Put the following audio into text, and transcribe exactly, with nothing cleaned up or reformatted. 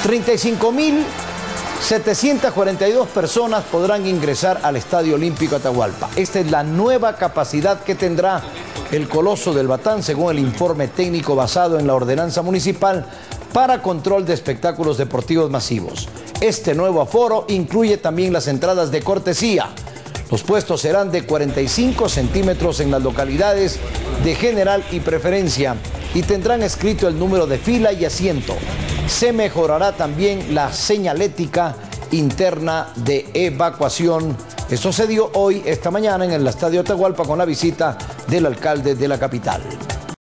treinta y cinco mil setecientas cuarenta y dos personas podrán ingresar al Estadio Olímpico Atahualpa. Esta es la nueva capacidad que tendrá el Coloso del Batán, según el informe técnico basado en la ordenanza municipal para control de espectáculos deportivos masivos. Este nuevo aforo incluye también las entradas de cortesía. Los puestos serán de cuarenta y cinco centímetros en las localidades de general y preferencia y tendrán escrito el número de fila y asiento. Se mejorará también la señalética interna de evacuación. Esto se dio hoy, esta mañana, en el Estadio Atahualpa con la visita del alcalde de la capital.